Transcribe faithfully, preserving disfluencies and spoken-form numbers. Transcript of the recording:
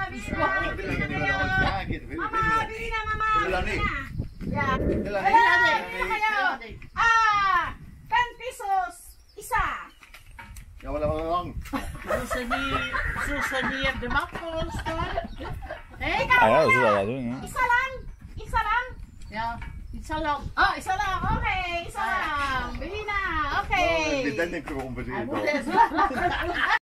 bili na. Bili na kayo. Mama, bili na, mama. Bili na. Yeah. Bili na. Bili na kayo. Ah, ten pesos isa. Ya wala wala lang. Susani, susani at the Macos. Eh, ikaw. Ayaw, sudah lah tu. Isa lang. Isa lang. Yeah, isa lang. Oh, isa lang. Okay, isa lang. Bili na. Okay. Dit denk ik erom bezien.